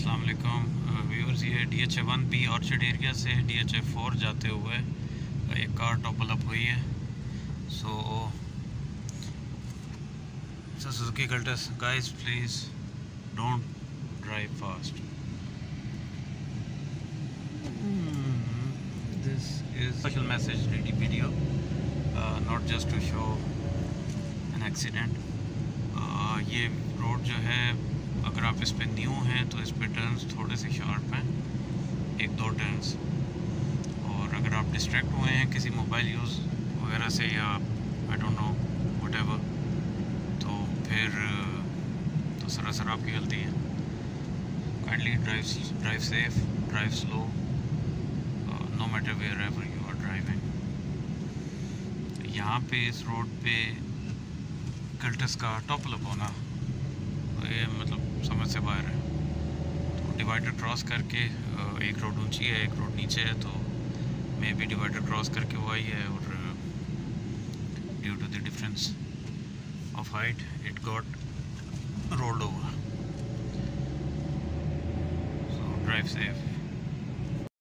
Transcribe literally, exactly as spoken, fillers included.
अस्सलाम वालेकुम व्यूअर्स, ये D H A one B orchard area से डी एच ए फोर जाते हुए एक कार टॉपल अप हुई है। So Suzuki Cultus, guys please don't drive fast. This is special message ready video, not just to show an accident. ये road जो है, अगर आप इस पे न्यू हैं तो इस पे टर्न्स थोड़े से शार्प हैं, एक दो टर्न्स। और अगर आप डिस्ट्रैक्ट हुए हैं किसी मोबाइल यूज़ वगैरह से या आई डोंट नो व्हाटएवर, तो फिर तो सरासर आपकी गलती है। Kindly drive drive safe, drive slow, no matter wherever you are driving. यहाँ पे इस रोड पे कल्टस का टॉपल अप होना, ये मतलब समझ से बाहर है। तो डिवाइडर क्रॉस करके, एक रोड ऊंची है एक रोड नीचे है, तो मे बी डिवाइडर क्रॉस करके वो आई है और due to the difference of height it got rolled over. So drive safe.